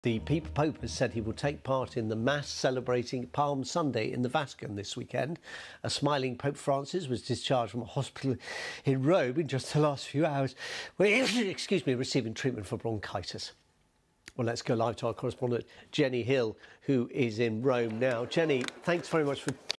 The Pope has said he will take part in the Mass celebrating Palm Sunday in the Vatican this weekend. A smiling Pope Francis was discharged from a hospital in Rome in just the last few hours, receiving treatment for bronchitis. Well, let's go live to our correspondent, Jenny Hill, who is in Rome now. Jenny, thanks very much for